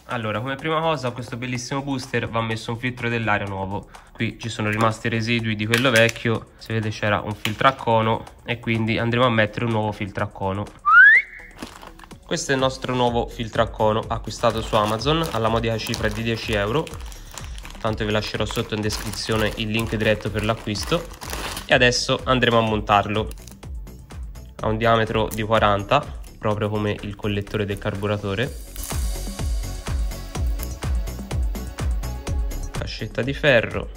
Allora, come prima cosa, questo bellissimo booster va messo un filtro dell'aria nuovo. Qui ci sono rimasti residui di quello vecchio, si vede c'era un filtro a cono e quindi andremo a mettere un nuovo filtro a cono. Questo è il nostro nuovo filtro a cono acquistato su Amazon alla modica cifra di 10 euro. Tanto vi lascerò sotto in descrizione il link diretto per l'acquisto. E adesso andremo a montarlo. Ha un diametro di 40, proprio come il collettore del carburatore. Fascetta di ferro.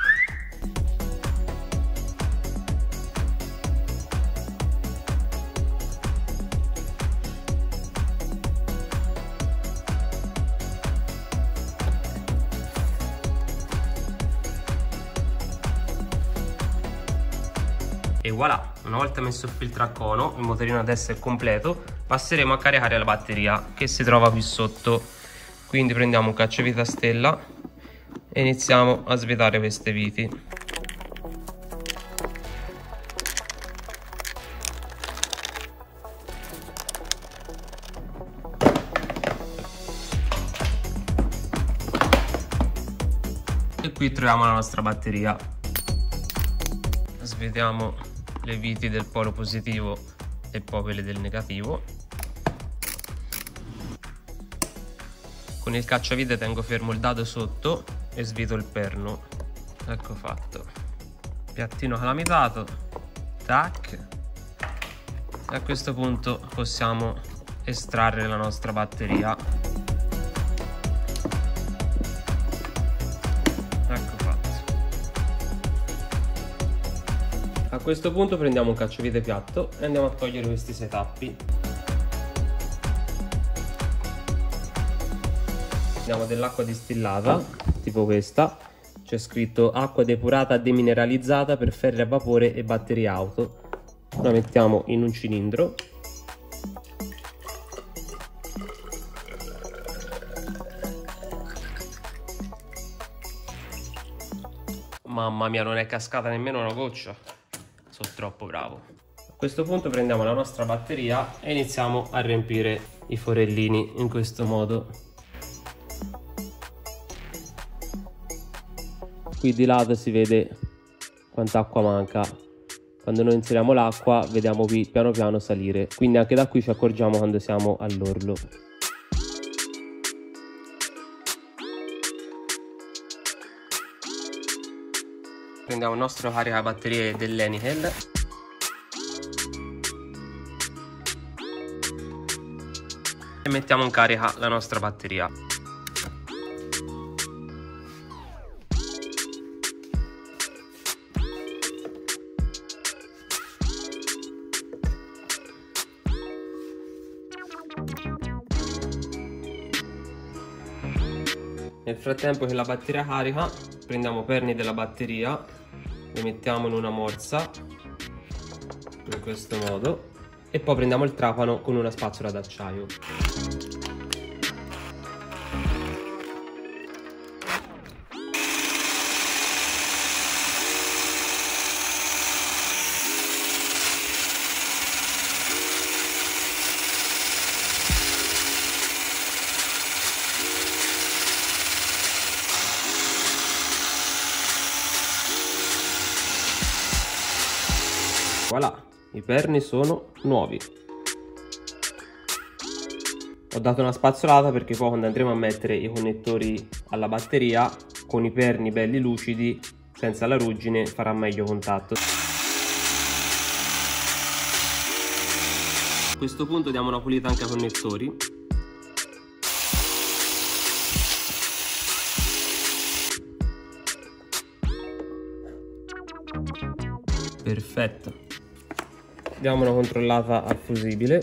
E voilà, una volta messo il filtro a cono, il motorino adesso è completo, passeremo a caricare la batteria che si trova qui sotto. Quindi prendiamo un cacciavite a stella e iniziamo a svetare queste viti. E qui troviamo la nostra batteria. Svetiamo le viti del polo positivo e poi quelle del negativo. Con il cacciavite tengo fermo il dado sotto e svito il perno. Ecco fatto. Piattino calamitato. Tac. E a questo punto possiamo estrarre la nostra batteria. Ecco fatto. A questo punto prendiamo un cacciavite piatto e andiamo a togliere questi sei tappi. Abbiamo dell'acqua distillata, tipo questa, c'è scritto acqua depurata demineralizzata per ferri a vapore e batterie auto. La mettiamo in un cilindro. Mamma mia, non è cascata nemmeno una goccia, sono troppo bravo. A questo punto prendiamo la nostra batteria e iniziamo a riempire i forellini in questo modo. Qui di lato si vede quanta acqua manca. Quando noi inseriamo l'acqua vediamo qui piano piano salire, quindi anche da qui ci accorgiamo quando siamo all'orlo. Prendiamo il nostro caricabatterie dell'Heineken e mettiamo in carica la nostra batteria. Nel frattempo che la batteria carica, prendiamo perni della batteria, li mettiamo in una morsa, in questo modo, e poi prendiamo il trapano con una spazzola d'acciaio. Voilà, i perni sono nuovi. Ho dato una spazzolata perché poi quando andremo a mettere i connettori alla batteria, con i perni belli lucidi, senza la ruggine, farà meglio contatto. A questo punto diamo una pulita anche ai connettori. Perfetto. Diamo una controllata al fusibile.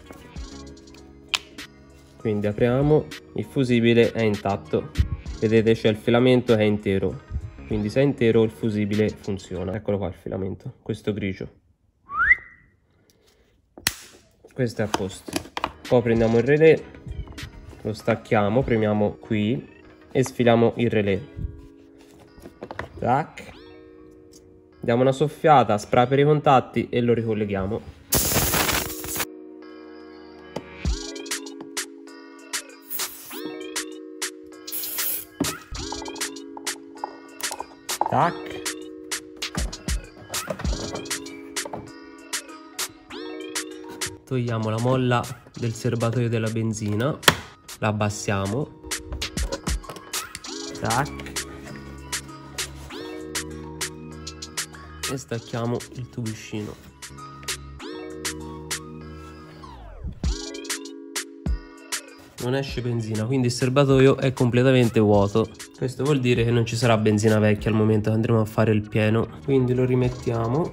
Quindi apriamo, il fusibile è intatto, vedete c'è il filamento che è intero, quindi se è intero il fusibile funziona. Eccolo qua il filamento, questo grigio, questo è a posto. Poi prendiamo il relè, lo stacchiamo, premiamo qui e sfiliamo il relè. Tac. Diamo una soffiata, spray per i contatti e lo ricolleghiamo. Tac. Togliamo la molla del serbatoio della benzina, la abbassiamo. Tac. E stacchiamo il tubuscino. Non esce benzina, quindi il serbatoio è completamente vuoto. Questo vuol dire che non ci sarà benzina vecchia al momento che andremo a fare il pieno. Quindi lo rimettiamo.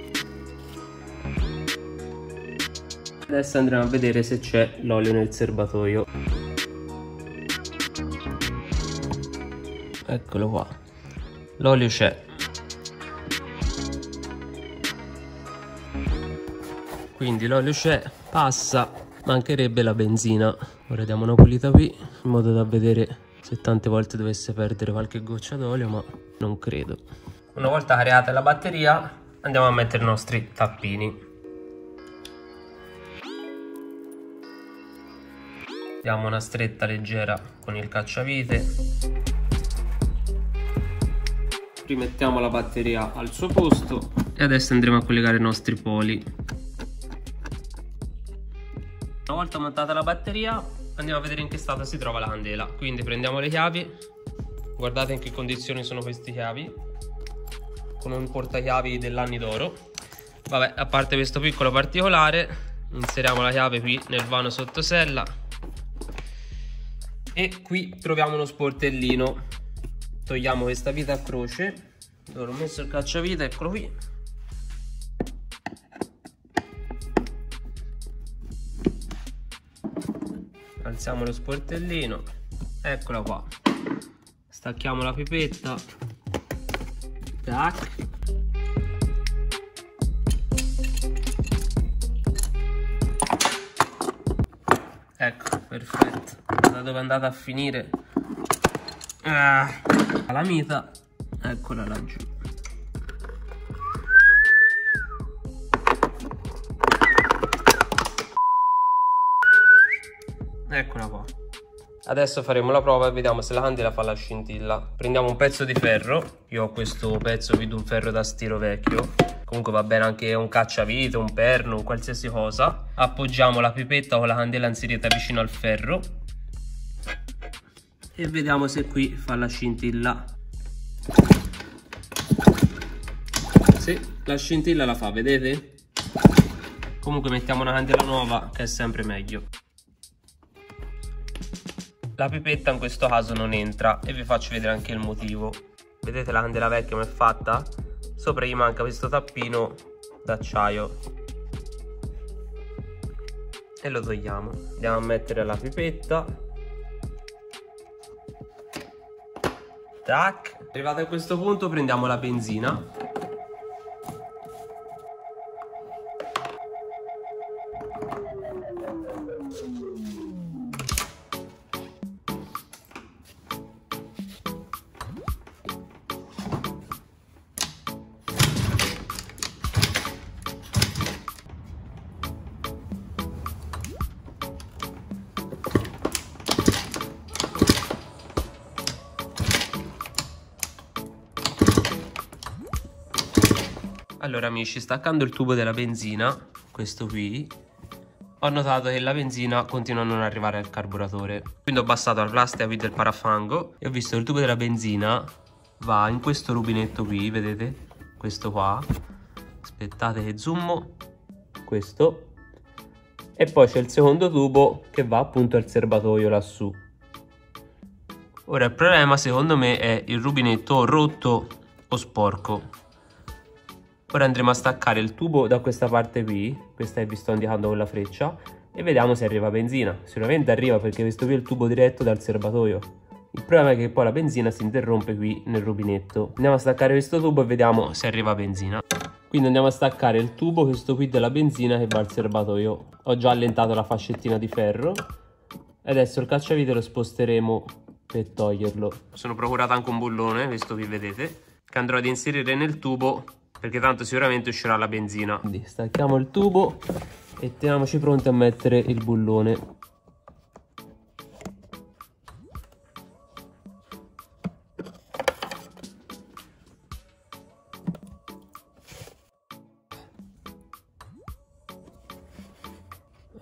Adesso andremo a vedere se c'è l'olio nel serbatoio. Eccolo qua. L'olio c'è. Quindi l'olio c'è, passa, mancherebbe la benzina. Ora diamo una pulita qui in modo da vedere se tante volte dovesse perdere qualche goccia d'olio, ma non credo. Una volta cariata la batteria andiamo a mettere i nostri tappini. Diamo una stretta leggera con il cacciavite. Rimettiamo la batteria al suo posto e adesso andremo a collegare i nostri poli. Una volta montata la batteria andiamo a vedere in che stato si trova la candela. Quindi prendiamo le chiavi, guardate in che condizioni sono queste chiavi, con un portachiavi dell'anni d'oro. Vabbè, a parte questo piccolo particolare, inseriamo la chiave qui nel vano sottosella e qui troviamo uno sportellino. Togliamo questa vite a croce dove ho messo il cacciavite, eccolo qui. Alziamo lo sportellino, eccola qua. Stacchiamo la pipetta. Tac. Ecco, perfetto. Da dove è andata a finire la calamita, eccola laggiù. Eccola qua. Adesso faremo la prova e vediamo se la candela fa la scintilla. Prendiamo un pezzo di ferro. Io ho questo pezzo qui di un ferro da stiro vecchio. Comunque va bene anche un cacciavite, un perno, qualsiasi cosa. Appoggiamo la pipetta con la candela inserita vicino al ferro e vediamo se qui fa la scintilla. Sì, la scintilla la fa, vedete? Comunque mettiamo una candela nuova che è sempre meglio. La pipetta in questo caso non entra e vi faccio vedere anche il motivo. Vedete la candela vecchia come è fatta? Sopra gli manca questo tappino d'acciaio e lo togliamo. Andiamo a mettere la pipetta. Tac. Arrivati a questo punto prendiamo la benzina. Allora amici, staccando il tubo della benzina, questo qui, ho notato che la benzina continua a non arrivare al carburatore. Quindi ho abbassato la plastica qui del parafango e ho visto che il tubo della benzina va in questo rubinetto qui, vedete? Questo qua. Aspettate che zoom. Questo. E poi c'è il secondo tubo che va appunto al serbatoio lassù. Ora il problema secondo me è il rubinetto rotto o sporco. Ora andremo a staccare il tubo da questa parte qui, questa che vi sto indicando con la freccia, e vediamo se arriva benzina. Sicuramente arriva perché questo qui è il tubo diretto dal serbatoio. Il problema è che poi la benzina si interrompe qui nel rubinetto. Andiamo a staccare questo tubo e vediamo se arriva benzina. Quindi andiamo a staccare il tubo, questo qui della benzina che va al serbatoio. Ho già allentato la fascettina di ferro e adesso il cacciavite lo sposteremo per toglierlo. Sono procurato anche un bullone, questo qui vedete, che andrò ad inserire nel tubo perché tanto sicuramente uscirà la benzina. Quindi stacchiamo il tubo e teniamoci pronti a mettere il bullone.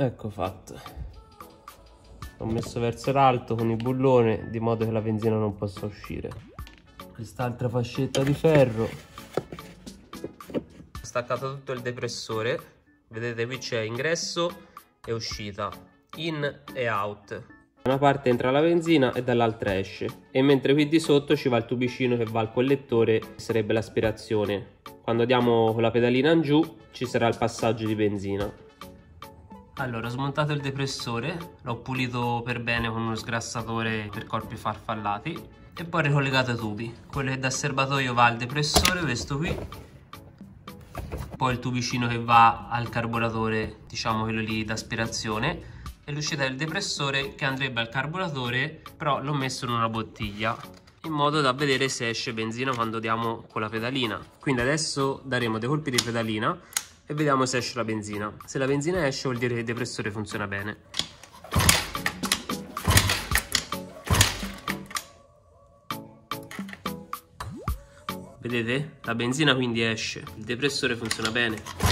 Ecco fatto. L'ho messo verso l'alto con il bullone di modo che la benzina non possa uscire. Quest'altra fascetta di ferro. Ho staccato tutto il depressore. Vedete, qui c'è ingresso e uscita, in e out. Da una parte entra la benzina e dall'altra esce, e mentre qui di sotto ci va il tubicino che va al collettore, che sarebbe l'aspirazione. Quando diamo con la pedalina in giù ci sarà il passaggio di benzina. Allora, ho smontato il depressore, l'ho pulito per bene con uno sgrassatore per corpi farfallati e poi ho ricollegato i tubi. Quello che da serbatoio va al depressore, questo qui, poi il tubicino che va al carburatore, diciamo quello lì d'aspirazione, e l'uscita del depressore che andrebbe al carburatore, però l'ho messo in una bottiglia in modo da vedere se esce benzina quando diamo con la pedalina. Quindi adesso daremo dei colpi di pedalina e vediamo se esce la benzina. Se la benzina esce vuol dire che il depressore funziona bene. Vedete? La benzina quindi esce, il depressore funziona bene.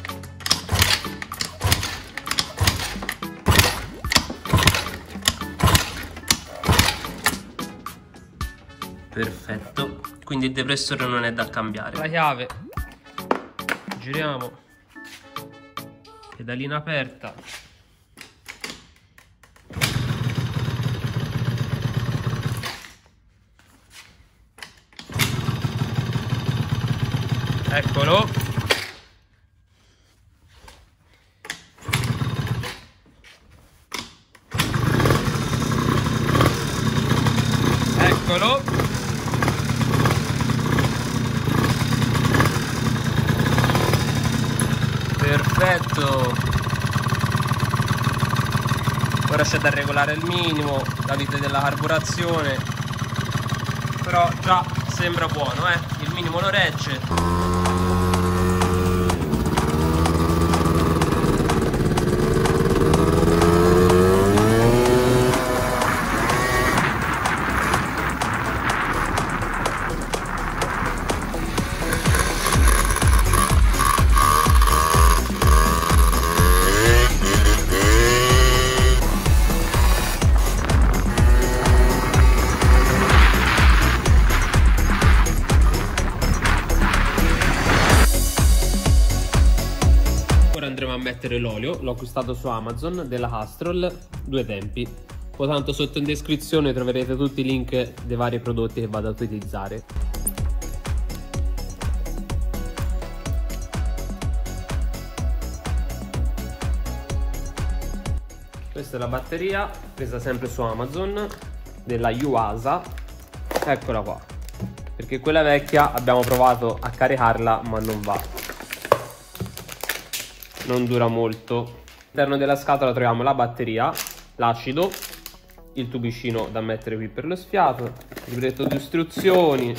Perfetto, quindi il depressore non è da cambiare. La chiave, giriamo, pedalina aperta. Eccolo. Eccolo. Perfetto. Ora c'è da regolare il minimo, la vite della carburazione, però già sembra buono, il minimo lo regge. Andremo a mettere l'olio, l'ho acquistato su Amazon della Castrol, 2 tempi. Poi tanto sotto in descrizione troverete tutti i link dei vari prodotti che vado ad utilizzare. Questa è la batteria, presa sempre su Amazon, della Yuasa. Eccola qua, perché quella vecchia abbiamo provato a caricarla ma non va. Non dura molto. All'interno della scatola troviamo la batteria, l'acido, il tubicino da mettere qui per lo sfiato, il libretto di istruzioni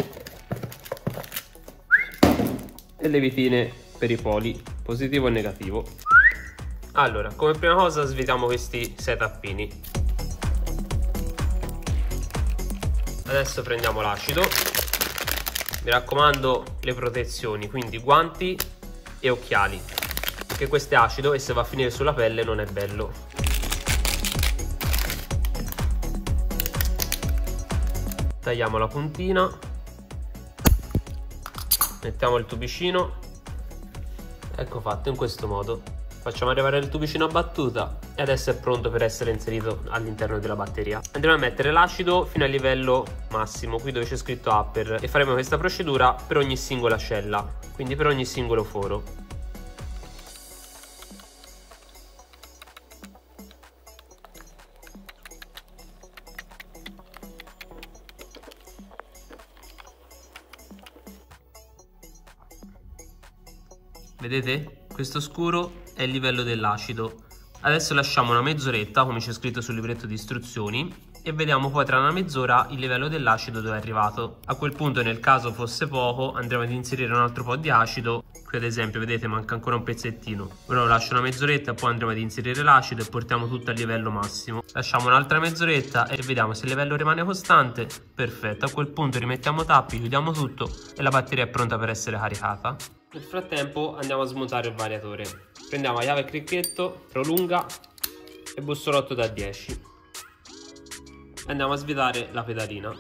e le vitine per i poli positivo e negativo. Allora, come prima cosa svitiamo questi 6 tappini. Adesso prendiamo l'acido. Mi raccomando, le protezioni, quindi guanti e occhiali, che questo è acido e se va a finire sulla pelle non è bello. Tagliamo la puntina, mettiamo il tubicino, ecco fatto in questo modo. Facciamo arrivare il tubicino a battuta e adesso è pronto per essere inserito all'interno della batteria. Andremo a mettere l'acido fino al livello massimo, qui dove c'è scritto upper, e faremo questa procedura per ogni singola cella, quindi per ogni singolo foro. Vedete? Questo scuro è il livello dell'acido. Adesso lasciamo una mezz'oretta, come c'è scritto sul libretto di istruzioni, e vediamo poi tra una mezz'ora il livello dell'acido dove è arrivato. A quel punto, nel caso fosse poco, andremo ad inserire un altro po' di acido Qui ad esempio vedete manca ancora un pezzettino, ora lo lascio una mezz'oretta, poi andremo ad inserire l'acido e portiamo tutto a livello massimo. Lasciamo un'altra mezz'oretta e vediamo se il livello rimane costante. Perfetto, a quel punto rimettiamo tappi, chiudiamo tutto e la batteria è pronta per essere caricata. Nel frattempo andiamo a smontare il variatore. Prendiamo la chiave cricchetto, prolunga e bussolotto da 10. Andiamo a svitare la pedalina.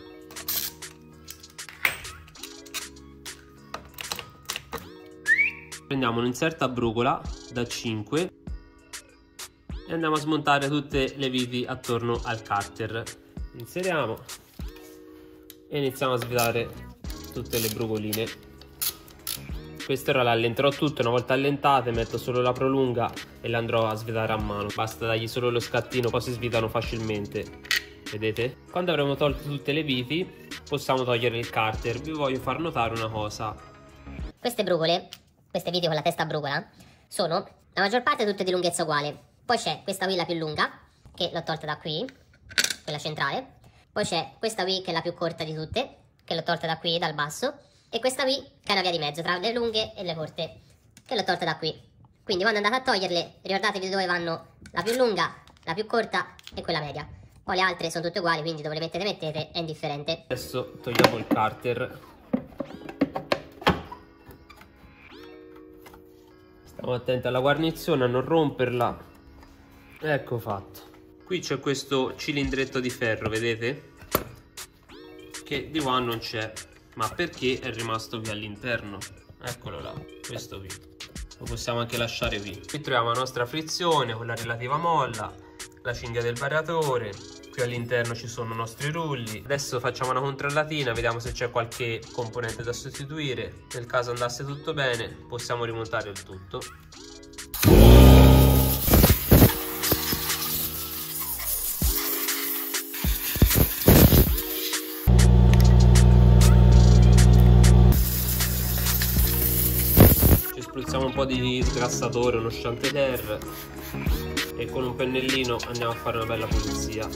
Prendiamo un inserto a brugola da 5 e andiamo a smontare tutte le viti attorno al carter. Inseriamo e iniziamo a svitare tutte le brugoline. Questo ora l'allenterò tutto, una volta allentate metto solo la prolunga e le andrò a svitare a mano. Basta dargli solo lo scattino, poi si svitano facilmente. Vedete? Quando avremo tolto tutte le viti possiamo togliere il carter. Vi voglio far notare una cosa. Queste brugole, queste viti con la testa a brugola, sono la maggior parte tutte di lunghezza uguale. Poi c'è questa qui la più lunga, che l'ho tolta da qui, quella centrale. Poi c'è questa qui che è la più corta di tutte, che l'ho tolta da qui, dal basso. E questa qui che è una via di mezzo tra le lunghe e le corte, che l'ho tolta da qui. Quindi quando andate a toglierle ricordatevi dove vanno la più lunga, la più corta e quella media. Poi le altre sono tutte uguali, quindi dove le mettete è indifferente. Adesso togliamo il carter. Stiamo attenti alla guarnizione, a non romperla. Ecco fatto. Qui c'è questo cilindretto di ferro, vedete? Che di qua non c'è. Ma perché è rimasto qui all'interno? Eccolo là, questo qui. Lo possiamo anche lasciare qui. Qui troviamo la nostra frizione con la relativa molla, la cinghia del variatore. Qui all'interno ci sono i nostri rulli. Adesso facciamo una controllatina, vediamo se c'è qualche componente da sostituire. Nel caso andasse tutto bene, possiamo rimontare il tutto. Spruzziamo un po' di sgrassatore, uno chanteterre e con un pennellino andiamo a fare una bella pulizia.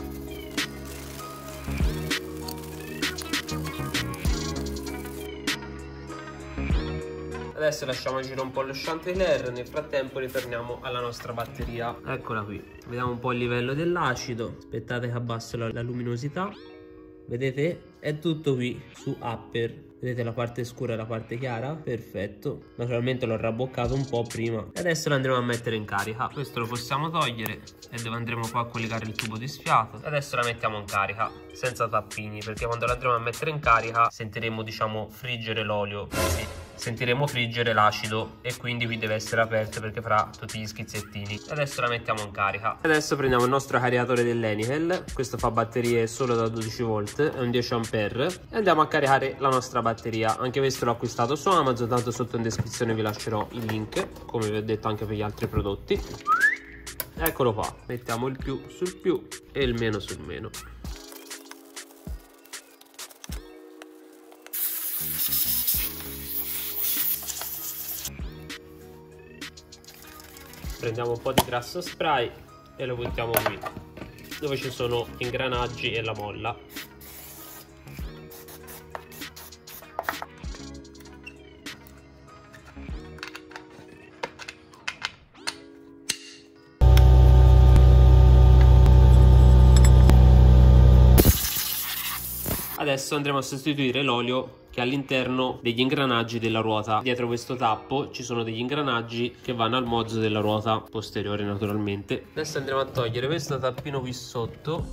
Adesso lasciamo agire un po' lo chanteterre, nel frattempo ritorniamo alla nostra batteria. Eccola qui, vediamo un po' il livello dell'acido, aspettate che abbasso la luminosità. Vedete? È tutto qui su upper. Vedete la parte scura e la parte chiara? Perfetto. Naturalmente l'ho rabboccato un po' prima. E adesso lo andremo a mettere in carica. Questo lo possiamo togliere e dove andremo qua a collegare il tubo di sfiato. Adesso la mettiamo in carica senza tappini, perché quando la andremo a mettere in carica sentiremo, diciamo, friggere l'olio. Sì, sentiremo friggere l'acido e quindi qui deve essere aperto perché farà tutti gli schizzettini. Adesso la mettiamo in carica. Adesso prendiamo il nostro caricatore dell'Henikel. Questo fa batterie solo da 12 volt, è un 10 ampere, e andiamo a caricare la nostra batteria. Anche questo l'ho acquistato su Amazon, tanto sotto in descrizione vi lascerò il link, come vi ho detto anche per gli altri prodotti. Eccolo qua, mettiamo il più sul più e il meno sul meno. Prendiamo un po' di grasso spray e lo buttiamo qui, dove ci sono gli ingranaggi e la molla. Adesso andremo a sostituire l'olio che è all'interno degli ingranaggi della ruota. Dietro questo tappo ci sono degli ingranaggi che vanno al mozzo della ruota posteriore, naturalmente. Adesso andremo a togliere questo tappino qui sotto.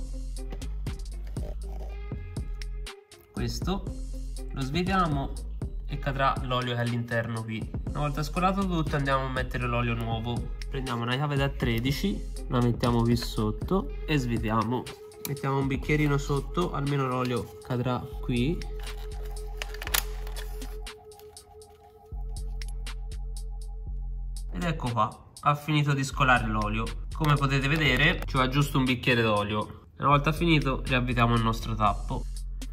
Questo lo svediamo e cadrà l'olio che è all'interno qui. Una volta scolato tutto andiamo a mettere l'olio nuovo. Prendiamo una chiave da 13, la mettiamo qui sotto e svediamo. Mettiamo un bicchierino sotto, almeno l'olio cadrà qui. Ed ecco qua, ha finito di scolare l'olio. Come potete vedere ci va giusto un bicchiere d'olio. Una volta finito riavvitiamo il nostro tappo.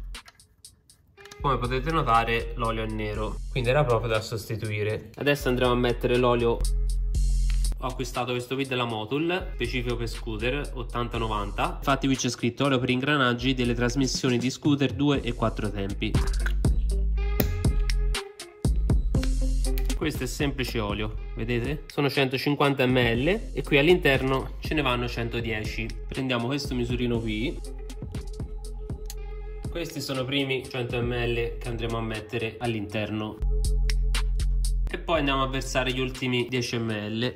Come potete notare l'olio è nero, quindi era proprio da sostituire. Adesso andremo a mettere l'olio. Ho acquistato questo qui della Motul, specifico per scooter, 80-90. Infatti qui c'è scritto olio per ingranaggi delle trasmissioni di scooter 2 e 4 tempi. questo è semplice olio, vedete? Sono 150 ml e qui all'interno ce ne vanno 110. Prendiamo questo misurino qui. Questi sono i primi 100 ml che andremo a mettere all'interno. E poi andiamo a versare gli ultimi 10 ml.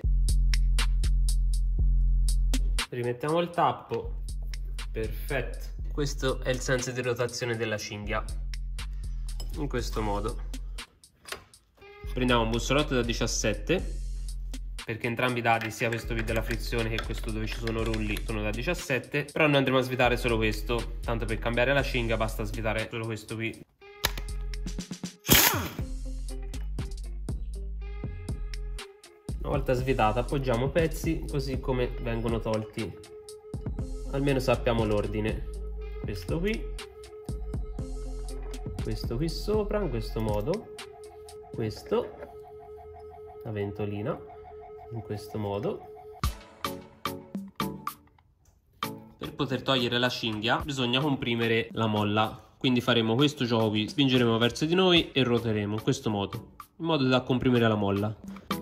Rimettiamo il tappo. Perfetto. Questo è il senso di rotazione della cinghia. In questo modo. Prendiamo un bussolotto da 17, perché entrambi i dadi, sia questo qui della frizione che questo dove ci sono rulli, sono da 17. Però noi andremo a svitare solo questo, tanto per cambiare la cinghia basta svitare solo questo qui. Una volta svitata appoggiamo pezzi così come vengono tolti, almeno sappiamo l'ordine. Questo qui sopra in questo modo, questo, la ventolina in questo modo. Per poter togliere la cinghia bisogna comprimere la molla, quindi faremo questo gioco qui, spingeremo verso di noi e roteremo in questo modo, in modo da comprimere la molla.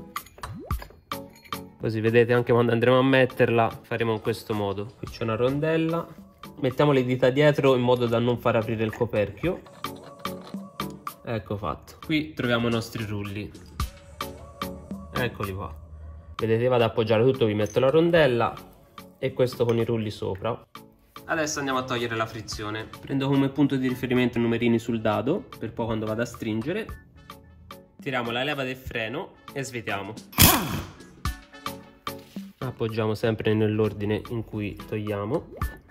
Così vedete, anche quando andremo a metterla faremo in questo modo. Qui c'è una rondella, mettiamo le dita dietro in modo da non far aprire il coperchio. Ecco fatto. Qui troviamo i nostri rulli, eccoli qua, vedete, vado ad appoggiare tutto, vi metto la rondella e questo con i rulli sopra. Adesso andiamo a togliere la frizione. Prendo come punto di riferimento i numerini sul dado, per poi quando vado a stringere tiriamo la leva del freno e svitiamo. Appoggiamo sempre nell'ordine in cui togliamo.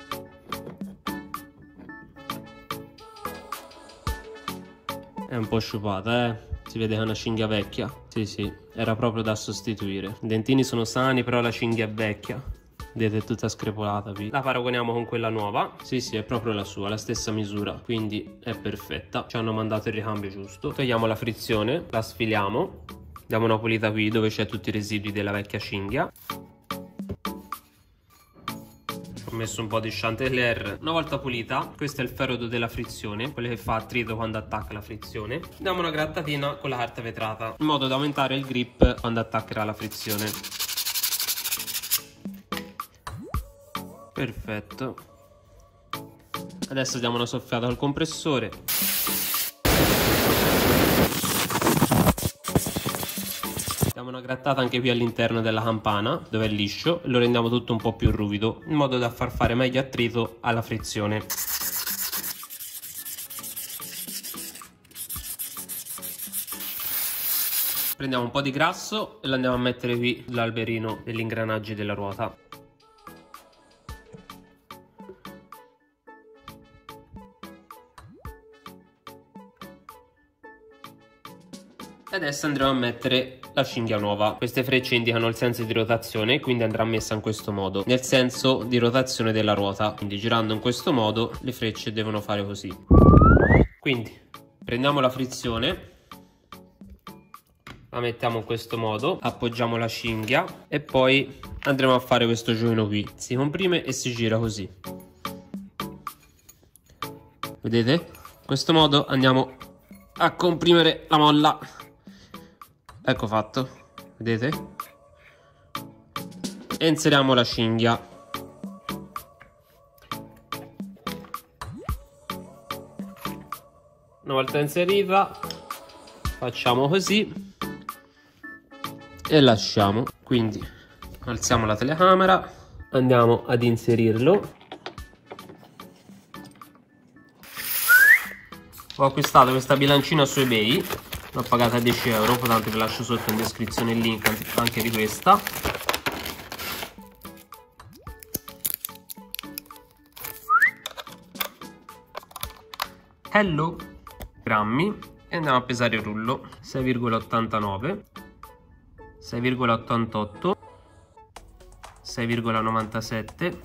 È un po' sciupata, si vede che è una cinghia vecchia. Sì, era proprio da sostituire. I dentini sono sani, però la cinghia è vecchia. Vedete, è tutta screpolata qui. La paragoniamo con quella nuova. Sì, è proprio la sua, la stessa misura, quindi è perfetta. Ci hanno mandato il ricambio giusto. Togliamo la frizione, la sfiliamo, diamo una pulita qui dove c'è tutti i residui della vecchia cinghia. Ho messo un po' di chantellier. Una volta pulita, questo è il ferodo della frizione, quello che fa attrito quando attacca la frizione. Diamo una grattatina con la carta vetrata in modo da aumentare il grip quando attaccherà la frizione. Perfetto. Adesso diamo una soffiata col compressore. Diamo una grattata anche qui all'interno della campana dove è liscio e lo rendiamo tutto un po' più ruvido in modo da far fare meglio attrito alla frizione. Prendiamo un po' di grasso e lo andiamo a mettere qui sull'alberino degli ingranaggi della ruota. Adesso andremo a mettere la cinghia nuova. Queste frecce indicano il senso di rotazione, quindi andrà messa in questo modo, nel senso di rotazione della ruota. Quindi girando in questo modo le frecce devono fare così. Quindi prendiamo la frizione, la mettiamo in questo modo, appoggiamo la cinghia e poi andremo a fare questo giochino qui. Si comprime e si gira così. Vedete? In questo modo andiamo a comprimere la molla. Ecco fatto, vedete? E inseriamo la cinghia. Una volta inserita facciamo così e lasciamo. Quindi alziamo la telecamera, andiamo ad inserirlo. Ho acquistato questa bilancina su eBay, l'ho pagata 10 euro, tanto vi lascio sotto in descrizione il link anche di questa. Hello grammi e andiamo a pesare il rullo. 6,89, 6,88, 6,97,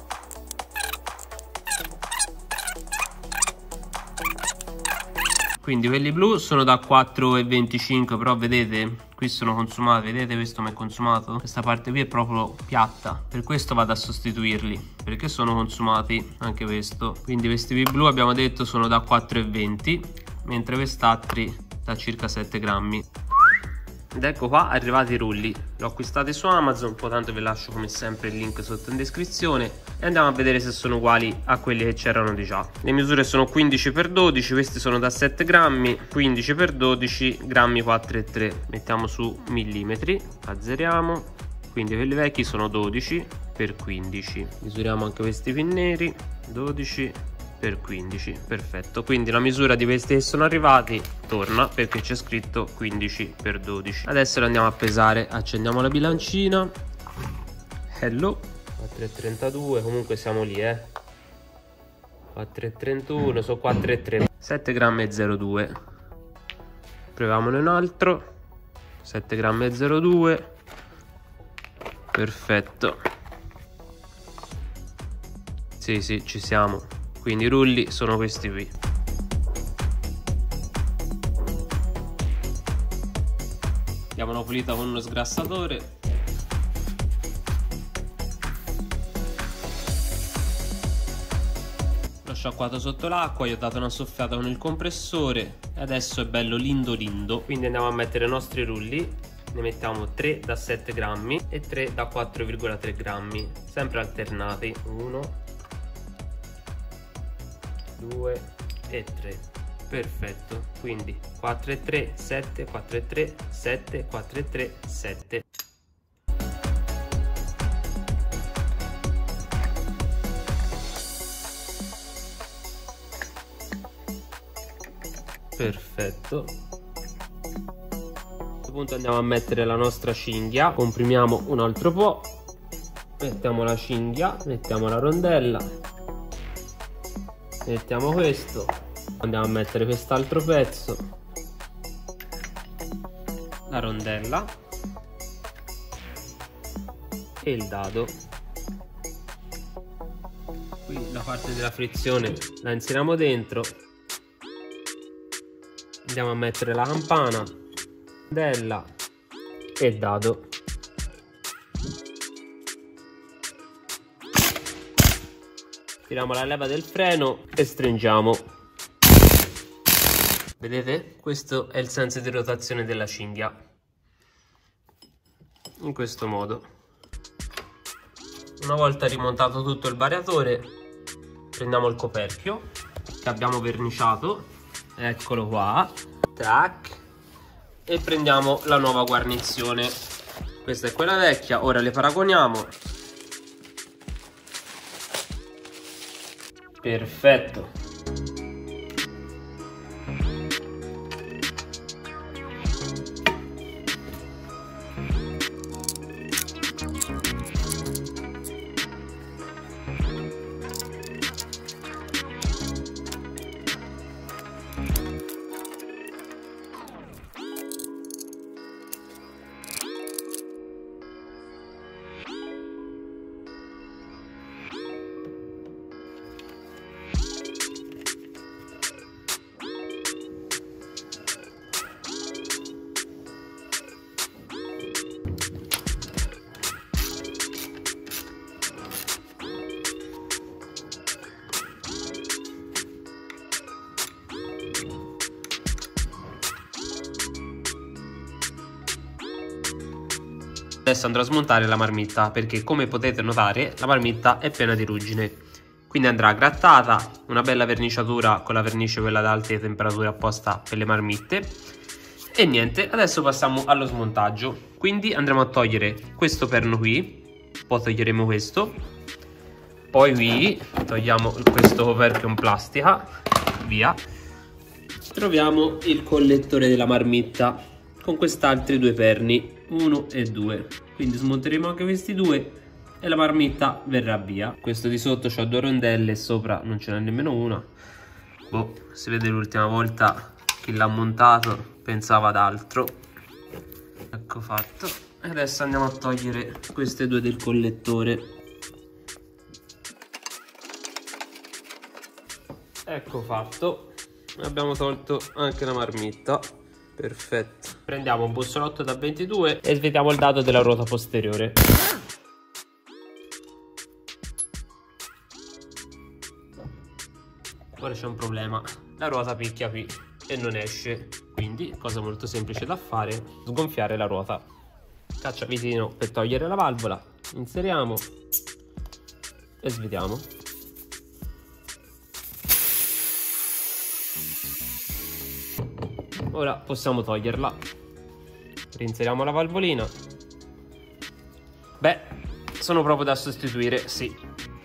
quindi quelli blu sono da 4,25, però vedete qui sono consumati, vedete questo mi è consumato, questa parte qui è proprio piatta, per questo vado a sostituirli, perché sono consumati anche questo. Quindi questi qui blu abbiamo detto sono da 4,20, mentre quest'altri da circa 7 grammi. Ed ecco qua arrivati i rulli. L'ho acquistati su Amazon, poi tanto vi lascio come sempre il link sotto in descrizione e andiamo a vedere se sono uguali a quelli che c'erano di già. Le misure sono 15x12, questi sono da 7 grammi, 15x12, grammi 4,3. Mettiamo su millimetri, azzeriamo, quindi quelli vecchi sono 12x15. Misuriamo anche questi pin neri, 12x15, perfetto. Quindi la misura di questi che sono arrivati torna perché c'è scritto 15x12. Adesso lo andiamo a pesare. Accendiamo la bilancina. Hello, 4,32, comunque siamo lì, 4,31, sono 4,3, 7 grammi e 0,2. Proviamone un altro, 7 grammi e 0,2, perfetto. Sì, ci siamo. Quindi i rulli sono questi qui. Diamo una pulita con uno sgrassatore. L'ho sciacquato sotto l'acqua, gli ho dato una soffiata con il compressore e adesso è bello lindo lindo. Quindi andiamo a mettere i nostri rulli. Ne mettiamo 3 da 7 grammi e 3 da 4,3 grammi, sempre alternati. 1, 2 e 3, perfetto. Quindi 4 e 3, 7, 4 e 3, 7, 4 e 3, 7. Perfetto. A questo punto andiamo a mettere la nostra cinghia, comprimiamo un altro po', mettiamo la cinghia, mettiamo la rondella, mettiamo questo, andiamo a mettere quest'altro pezzo, la rondella e il dado. Qui la parte della frizione la inseriamo dentro, andiamo a mettere la campana, rondella e il dado. Tiriamo la leva del freno e stringiamo. Vedete? Questo è il senso di rotazione della cinghia. In questo modo. Una volta rimontato tutto il variatore, prendiamo il coperchio che abbiamo verniciato. Eccolo qua. Tac. E prendiamo la nuova guarnizione. Questa è quella vecchia, ora le paragoniamo. Perfetto. Adesso andrò a smontare la marmitta perché, come potete notare, la marmitta è piena di ruggine. Quindi andrà grattata, una bella verniciatura con la vernice quella ad alte temperature apposta per le marmitte. E niente, adesso passiamo allo smontaggio. Quindi andremo a togliere questo perno qui, poi toglieremo questo, poi qui togliamo questo coperchio in plastica, via. Troviamo il collettore della marmitta con quest'altri due perni, 1 e 2. Quindi smonteremo anche questi due e la marmitta verrà via. Questo di sotto c'ha due rondelle e sopra non ce n'è nemmeno una. Boh, si vede l'ultima volta chi l'ha montato pensava ad altro. Ecco fatto. E adesso andiamo a togliere queste due del collettore. Ecco fatto. Abbiamo tolto anche la marmitta. Perfetto. Prendiamo un bussolotto da 22 e svediamo il dado della ruota posteriore. Ora c'è un problema. La ruota picchia qui e non esce. Qui Quindi, cosa molto semplice da fare, sgonfiare la ruota. Cacciavitino per togliere la valvola, inseriamo e svitiamo. Ora possiamo toglierla. Reinseriamo la valvolina. Beh, sono proprio da sostituire, sì.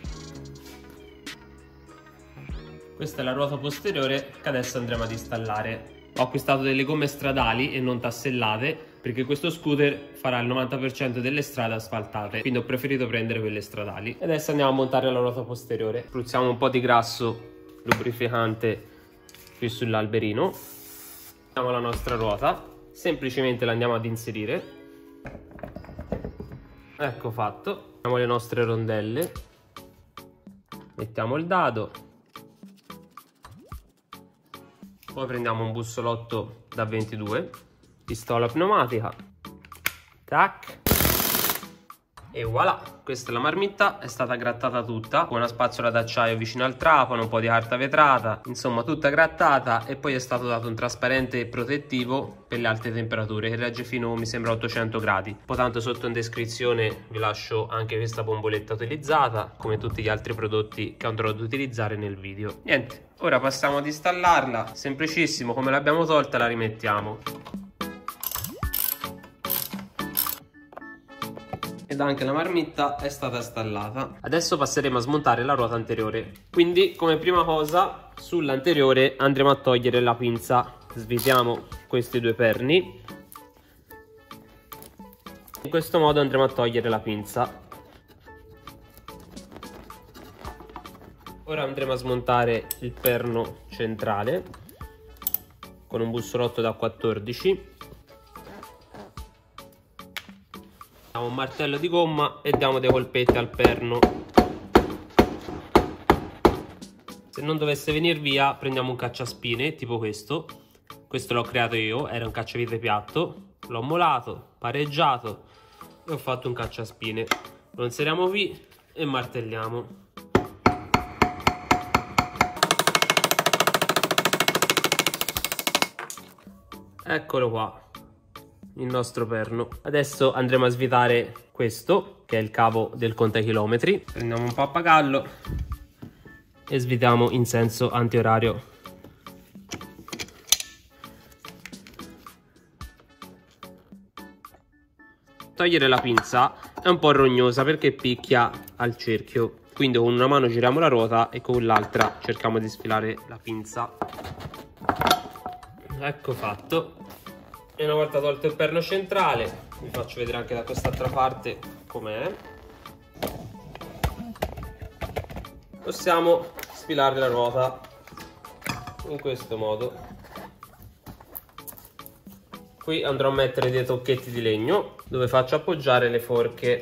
Questa è la ruota posteriore che adesso andremo ad installare. Ho acquistato delle gomme stradali e non tassellate perché questo scooter farà il 90% delle strade asfaltate, quindi ho preferito prendere quelle stradali. E adesso andiamo a montare la ruota posteriore. Spruzziamo un po' di grasso lubrificante qui sull'alberino. Mettiamo la nostra ruota, semplicemente la andiamo ad inserire. Ecco fatto. Mettiamo le nostre rondelle, mettiamo il dado, poi prendiamo un bussolotto da 22, pistola pneumatica, tac, e voilà, questa è la marmitta, è stata grattata tutta con una spazzola d'acciaio vicino al trapano, un po' di carta vetrata, insomma tutta grattata, e poi è stato dato un trasparente protettivo per le alte temperature che regge fino, mi sembra, 800 gradi. Poi tanto sotto in descrizione vi lascio anche questa bomboletta utilizzata, come tutti gli altri prodotti che andrò ad utilizzare nel video. Niente, ora passiamo ad installarla, semplicissimo, come l'abbiamo tolta la rimettiamo. Ed anche la marmitta è stata installata. Adesso passeremo a smontare la ruota anteriore. Quindi, come prima cosa, sull'anteriore andremo a togliere la pinza. Svitiamo questi due perni. In questo modo andremo a togliere la pinza. Ora andremo a smontare il perno centrale con un bussolotto da 14. Un martello di gomma e diamo dei colpetti al perno. Se non dovesse venire via, prendiamo un cacciaspine tipo questo. Questo l'ho creato io, era un cacciavite piatto, l'ho molato, pareggiato e ho fatto un cacciaspine. Lo inseriamo qui e martelliamo. Eccolo qua, il nostro perno. Adesso andremo a svitare questo, che è il cavo del contachilometri. Prendiamo un pappagallo e svitiamo in senso antiorario. Togliere la pinza è un po' rognosa perché picchia al cerchio, quindi con una mano giriamo la ruota e con l'altra cerchiamo di sfilare la pinza. Ecco fatto. E una volta tolto il perno centrale, vi faccio vedere anche da quest'altra parte com'è, possiamo sfilare la ruota in questo modo. Qui andrò a mettere dei tocchetti di legno dove faccio appoggiare le forche.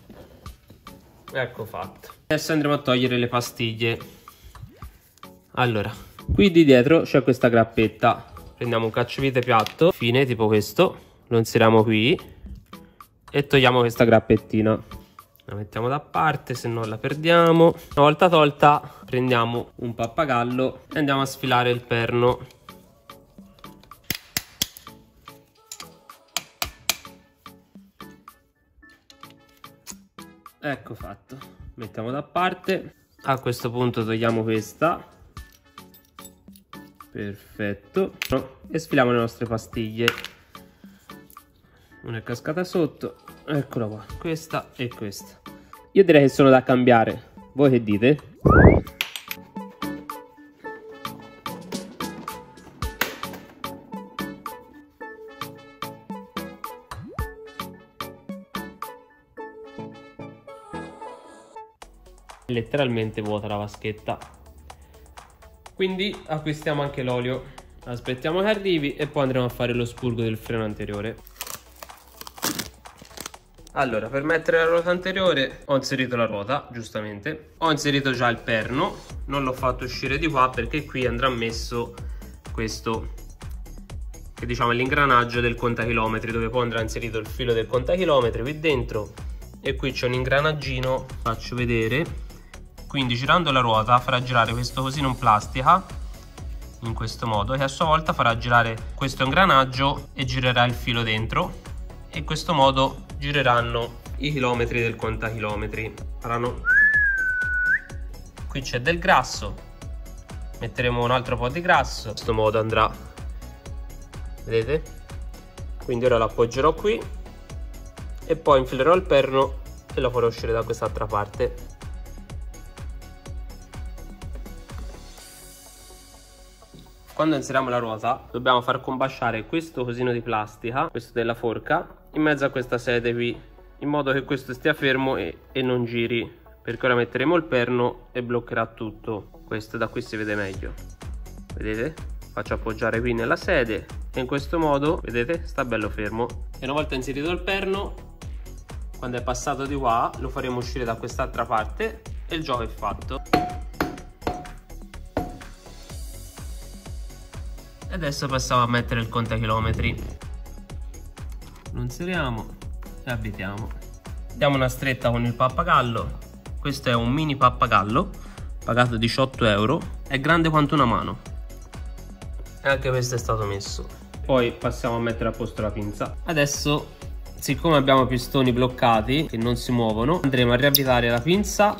Ecco fatto. Adesso andremo a togliere le pastiglie. Allora, qui di dietro c'è questa grappetta. Prendiamo un cacciavite piatto, fine, tipo questo, lo inseriamo qui e togliamo questa grappettina. La mettiamo da parte, se no la perdiamo. Una volta tolta, prendiamo un pappagallo e andiamo a sfilare il perno. Ecco fatto. Mettiamo da parte. A questo punto togliamo questa. Perfetto. E sfiliamo le nostre pastiglie. Una è cascata sotto. Eccola qua, questa e questa. Io direi che sono da cambiare. Voi che dite? Letteralmente vuota la vaschetta. Quindi acquistiamo anche l'olio, aspettiamo che arrivi e poi andremo a fare lo spurgo del freno anteriore. Allora, per mettere la ruota anteriore ho inserito la ruota, giustamente. Ho inserito già il perno, non l'ho fatto uscire di qua perché qui andrà messo questo, che diciamo è l'ingranaggio del contachilometri, dove poi andrà inserito il filo del contachilometri qui dentro. E qui c'è un ingranaggino, faccio vedere. Quindi girando la ruota farà girare questo cosino in plastica in questo modo, che a sua volta farà girare questo ingranaggio e girerà il filo dentro, e in questo modo gireranno i chilometri del contachilometri. Faranno. Qui c'è del grasso, metteremo un altro po' di grasso, in questo modo andrà, vedete? Quindi ora lo appoggerò qui e poi infilerò il perno e lo farò uscire da quest'altra parte. Quando inseriamo la ruota dobbiamo far combaciare questo cosino di plastica, questo della forca, in mezzo a questa sede qui, in modo che questo stia fermo e non giri, perché ora metteremo il perno e bloccherà tutto. Questo da qui si vede meglio, vedete? Faccio appoggiare qui nella sede e in questo modo, vedete, sta bello fermo. E una volta inserito il perno, quando è passato di qua, lo faremo uscire da quest'altra parte e il gioco è fatto. E adesso passiamo a mettere il contachilometri. Lo inseriamo e avvitiamo. Diamo una stretta con il pappagallo. Questo è un mini pappagallo, pagato 18 euro, è grande quanto una mano. E anche questo è stato messo. Poi passiamo a mettere a posto la pinza. Adesso, siccome abbiamo pistoni bloccati che non si muovono, andremo a riavvitare la pinza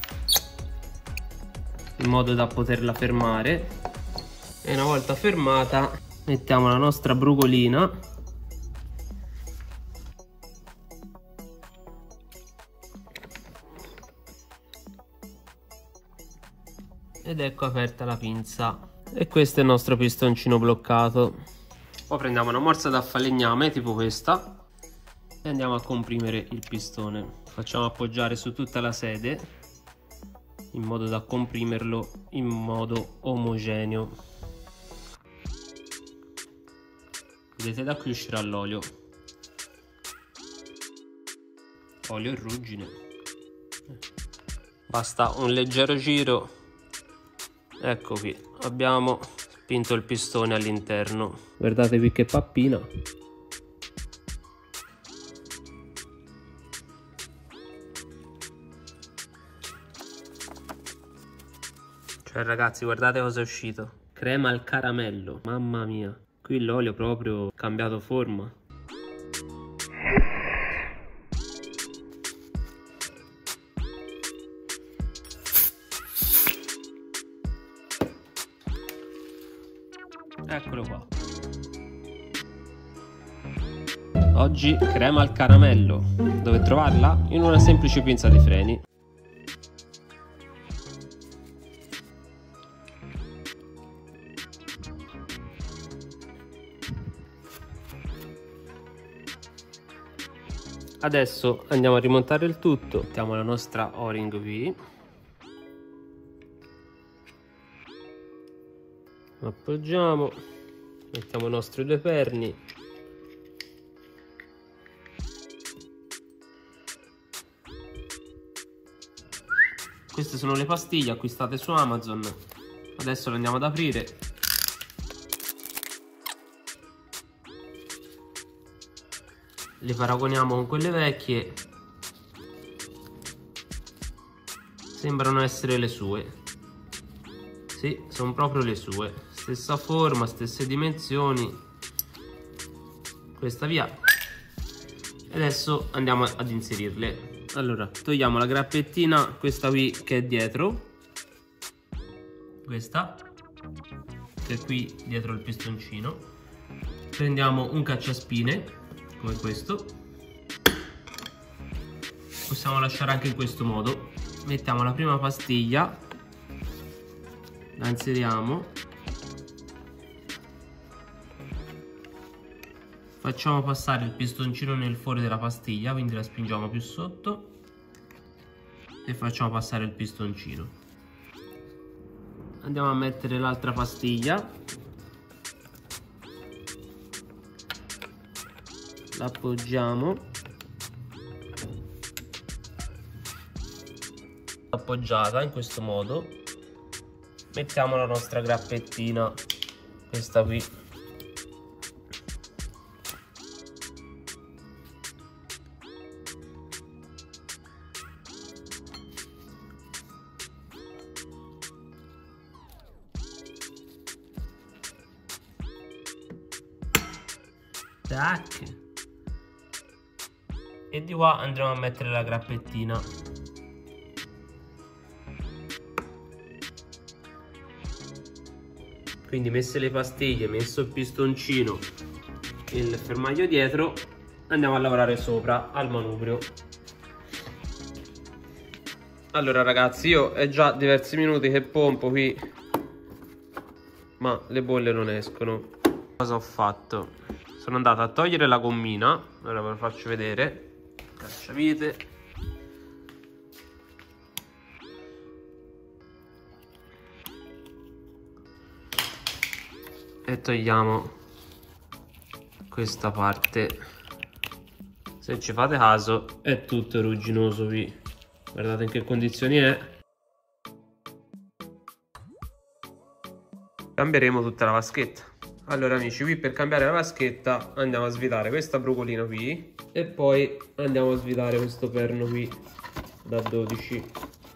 in modo da poterla fermare. E una volta fermata mettiamo la nostra brugolina ed ecco aperta la pinza. E questo è il nostro pistoncino bloccato. Poi prendiamo una morsa da falegname tipo questa e andiamo a comprimere il pistone. Facciamo appoggiare su tutta la sede in modo da comprimerlo in modo omogeneo. Vedete, da qui uscirà l'olio. Olio e ruggine. Basta un leggero giro. Ecco qui, abbiamo spinto il pistone all'interno. Guardate qui che pappina. Cioè ragazzi, guardate cosa è uscito. Crema al caramello, mamma mia. Qui l'olio proprio cambiato forma. Eccolo qua. Oggi crema al caramello. Dove trovarla? In una semplice pinza di freni. Adesso andiamo a rimontare il tutto. Mettiamo la nostra O-ring qui. Appoggiamo. Mettiamo i nostri due perni. Queste sono le pastiglie acquistate su Amazon. Adesso le andiamo ad aprire. Le paragoniamo con quelle vecchie. Sembrano essere le sue. Sì, sono proprio le sue. Stessa forma, stesse dimensioni. Questa via. E adesso andiamo ad inserirle. Allora, togliamo la grappettina, questa qui che è dietro. Questa che è qui dietro il pistoncino. Prendiamo un cacciaspine come questo. Possiamo lasciare anche in questo modo. Mettiamo la prima pastiglia, la inseriamo, facciamo passare il pistoncino nel foro della pastiglia, quindi la spingiamo più sotto e facciamo passare il pistoncino. Andiamo a mettere l'altra pastiglia, l'appoggiamo, appoggiata in questo modo. Mettiamo la nostra grappettina, questa qui. Tac. E di qua andremo a mettere la grappettina. Quindi messe le pastiglie, messo il pistoncino, il fermaglio dietro, andiamo a lavorare sopra al manubrio. Allora ragazzi, io è già diversi minuti che pompo qui, ma le bolle non escono. Cosa ho fatto? Sono andato a togliere la gommina, ora ve lo faccio vedere, cacciavite. E togliamo questa parte. Se ci fate caso è tutto rugginoso qui. Guardate in che condizioni è. Cambieremo tutta la vaschetta. Allora amici, qui per cambiare la vaschetta andiamo a svitare questa brucolina qui e poi andiamo a svitare questo perno qui da 12.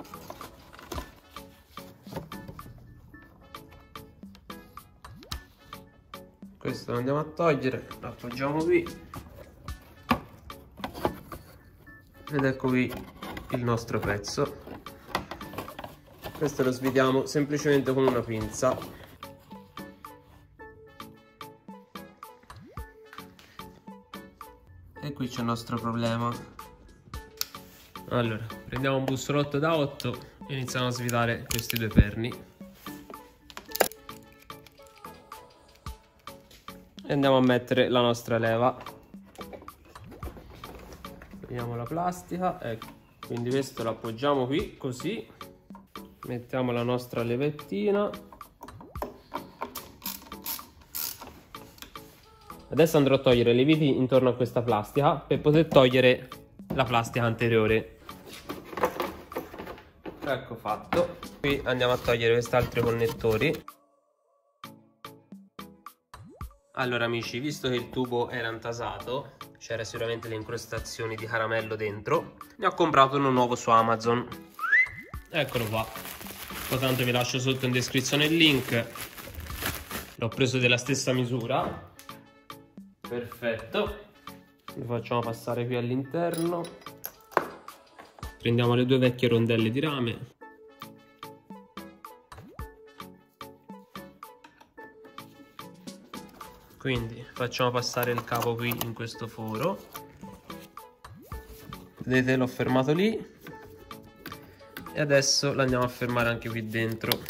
Questo lo andiamo a togliere, lo appoggiamo qui ed ecco qui il nostro pezzo. Questo lo svitiamo semplicemente con una pinza. E qui c'è il nostro problema. Allora, prendiamo un bussolotto da 8 e iniziamo a svitare questi due perni. E andiamo a mettere la nostra leva. Prendiamo la plastica, ecco. Quindi questo lo appoggiamo qui, così. Mettiamo la nostra levettina. Adesso andrò a togliere le viti intorno a questa plastica per poter togliere la plastica anteriore. Ecco fatto. Qui andiamo a togliere questi altri connettori. Allora amici, visto che il tubo era intasato, c'era sicuramente le incrostazioni di caramello dentro, ne ho comprato uno nuovo su Amazon. Eccolo qua. Poi tanto vi lascio sotto in descrizione il link. L'ho preso della stessa misura. Perfetto. Lo facciamo passare qui all'interno. Prendiamo le due vecchie rondelle di rame. Quindi facciamo passare il capo qui in questo foro. Vedete, l'ho fermato lì. E adesso lo andiamo a fermare anche qui dentro.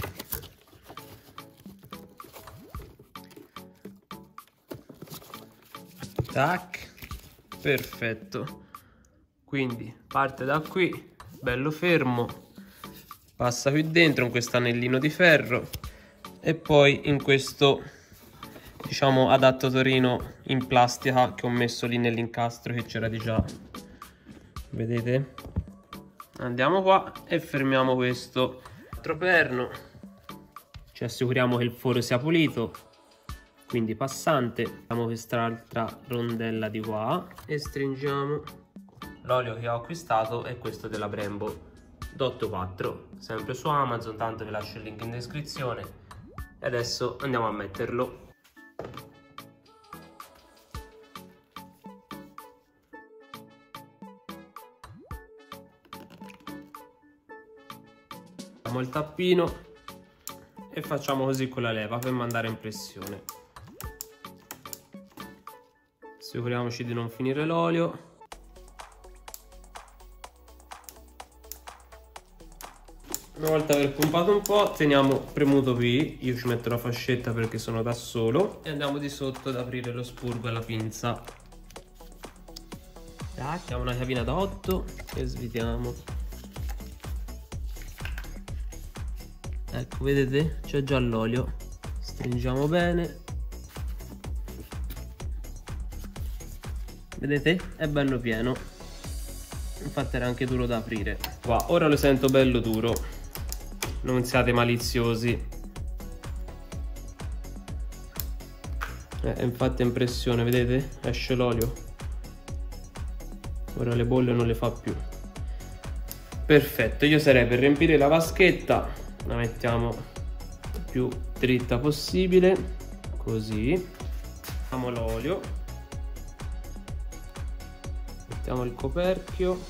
Tac. Perfetto. Quindi parte da qui, bello fermo. Passa qui dentro in questo anellino di ferro. E poi in questo, diciamo, adattotorino in plastica che ho messo lì nell'incastro che c'era di già. Vedete? Andiamo qua e fermiamo questo altro perno. Ci assicuriamo che il foro sia pulito, quindi passante. Mettiamo quest'altra rondella di qua e stringiamo. L'olio che ho acquistato è questo della Brembo D84, sempre su Amazon, tanto vi lascio il link in descrizione. E adesso andiamo a metterlo. Facciamo il tappino e facciamo così con la leva per mandare in pressione. Assicuriamoci di non finire l'olio. Una volta aver pompato un po', teniamo premuto qui. Io ci metto la fascetta perché sono da solo. E andiamo di sotto ad aprire lo spurgo alla pinza. Diamo una chiavina da 8 e svitiamo. Ecco, vedete? C'è già l'olio. Stringiamo bene. Vedete? È bello pieno. Infatti era anche duro da aprire. Qua, ora lo sento bello duro. Non siate maliziosi. Infatti è in pressione, vedete? Esce l'olio. Ora le bolle non le fa più. Perfetto, io sarei per riempire la vaschetta. La mettiamo più dritta possibile, così. Mettiamo l'olio Mettiamo il coperchio.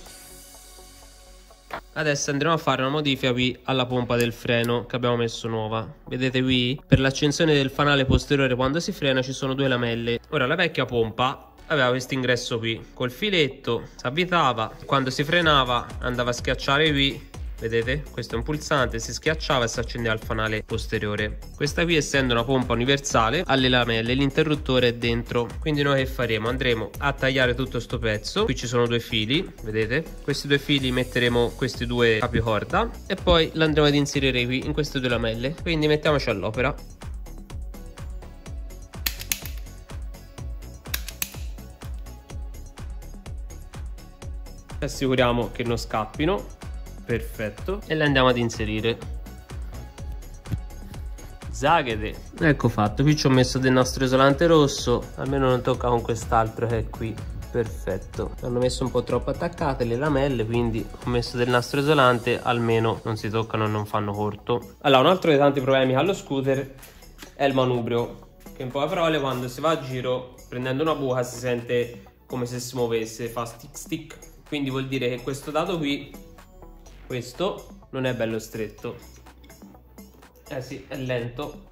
Adesso andremo a fare una modifica qui alla pompa del freno che abbiamo messo nuova. Vedete qui? Per l'accensione del fanale posteriore quando si frena ci sono 2 lamelle. Ora la vecchia pompa aveva questo ingresso qui, col filetto, si avvitava, quando si frenava andava a schiacciare qui. Vedete? Questo è un pulsante, si schiacciava e si accendeva il fanale posteriore. Questa qui, essendo una pompa universale, ha le lamelle, l'interruttore è dentro. Quindi noi che faremo? Andremo a tagliare tutto sto pezzo. Qui ci sono 2 fili, vedete? Questi 2 fili metteremo questi 2 capicorda e poi l'andremo ad inserire qui in queste 2 lamelle. Quindi mettiamoci all'opera. Assicuriamo che non scappino. Perfetto. E le andiamo ad inserire. Zaghete. Ecco fatto. Qui ci ho messo del nastro isolante rosso. Almeno non tocca con quest'altro che è qui. Perfetto. Hanno messo un po' troppo attaccate le lamelle, quindi ho messo del nastro isolante, almeno non si toccano e non fanno corto. Allora, un altro dei tanti problemi allo scooter è il manubrio, che in poche parole quando si va a giro prendendo una buca si sente come se si muovesse, fa stick stick. Quindi vuol dire che questo dato qui, questo non è bello stretto. Eh sì, è lento.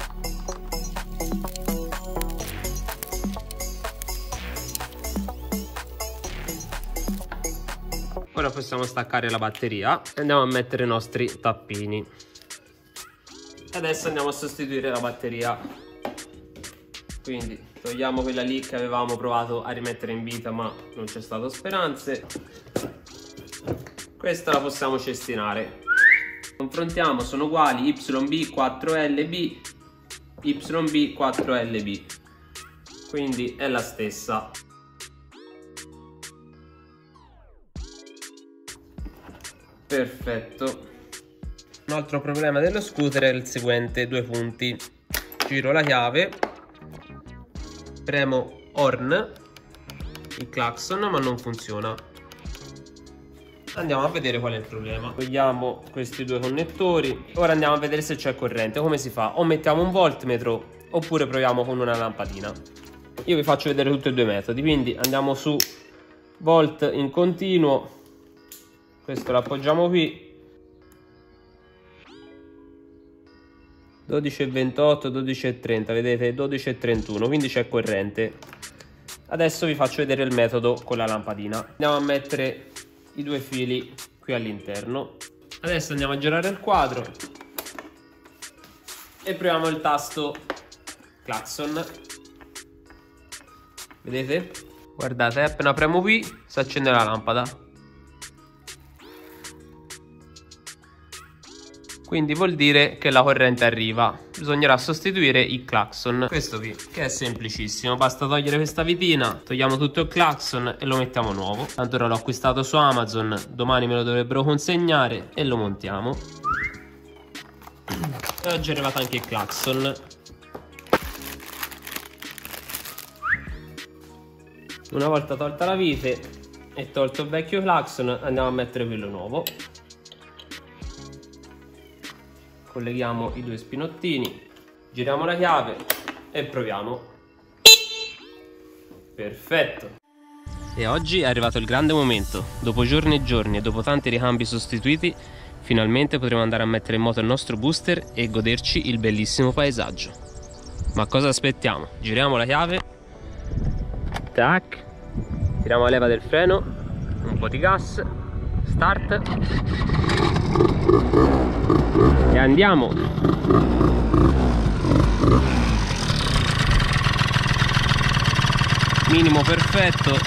Ora possiamo staccare la batteria e andiamo a mettere i nostri tappini. Adesso andiamo a sostituire la batteria. Quindi togliamo quella lì che avevamo provato a rimettere in vita ma non c'è stato speranze. Questa la possiamo cestinare. Confrontiamo, sono uguali YB4LB, YB4LB. Quindi è la stessa. Perfetto. Un altro problema dello scooter è il seguente, 2 punti. Giro la chiave, premo horn, il clacson, ma non funziona. Andiamo a vedere qual è il problema. Togliamo questi 2 connettori. Ora andiamo a vedere se c'è corrente. Come si fa? O mettiamo un voltmetro oppure proviamo con una lampadina. Io vi faccio vedere tutti e 2 i metodi. Quindi andiamo su volt in continuo. Questo lo appoggiamo qui. 12,28, 12,30. Vedete? 12,31. Quindi c'è corrente. Adesso vi faccio vedere il metodo con la lampadina. Andiamo a mettere i 2 fili qui all'interno. Adesso andiamo a girare il quadro e proviamo il tasto clacson. Vedete? Guardate, appena premo qui si accende la lampada. Quindi vuol dire che la corrente arriva. Bisognerà sostituire il clacson. Questo qui, che è semplicissimo. Basta togliere questa vitina, togliamo tutto il clacson e lo mettiamo nuovo. Tanto ora l'ho acquistato su Amazon, domani me lo dovrebbero consegnare e lo montiamo. E oggi è arrivato anche il clacson. Una volta tolta la vite e tolto il vecchio clacson, andiamo a mettere quello nuovo. Colleghiamo i 2 spinottini, giriamo la chiave e proviamo. Perfetto. E oggi è arrivato il grande momento. Dopo giorni e giorni e dopo tanti ricambi sostituiti, finalmente potremo andare a mettere in moto il nostro booster e goderci il bellissimo paesaggio. Ma cosa aspettiamo? Giriamo la chiave. Tac. Tiriamo la leva del freno. Un po' di gas. Start. E andiamo. Minimo perfetto.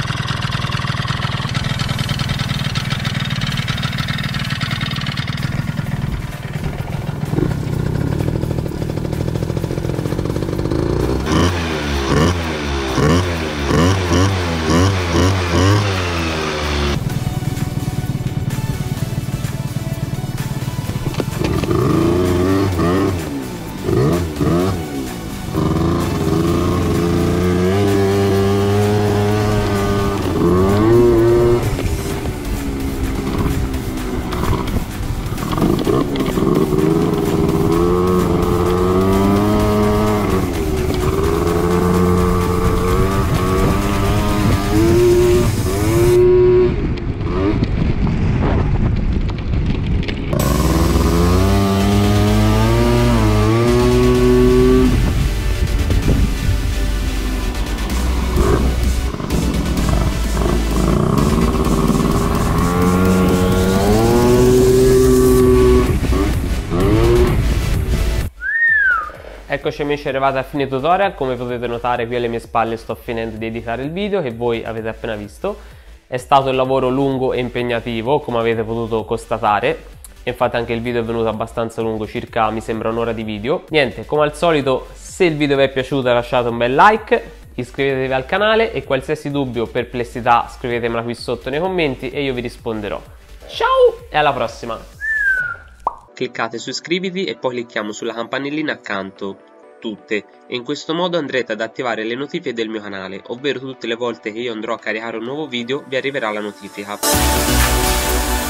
Eccoci amici, arrivati a fine tutorial. Come potete notare qui alle mie spalle sto finendo di editare il video che voi avete appena visto. È stato un lavoro lungo e impegnativo, come avete potuto constatare. Infatti anche il video è venuto abbastanza lungo, circa mi sembra un'ora di video. Niente, come al solito, se il video vi è piaciuto lasciate un bel like, iscrivetevi al canale e qualsiasi dubbio o perplessità scrivetemela qui sotto nei commenti e io vi risponderò. Ciao e alla prossima! Cliccate su iscriviti e poi clicchiamo sulla campanellina accanto, tutte, e in questo modo andrete ad attivare le notifiche del mio canale, ovvero tutte le volte che io andrò a caricare un nuovo video vi arriverà la notifica.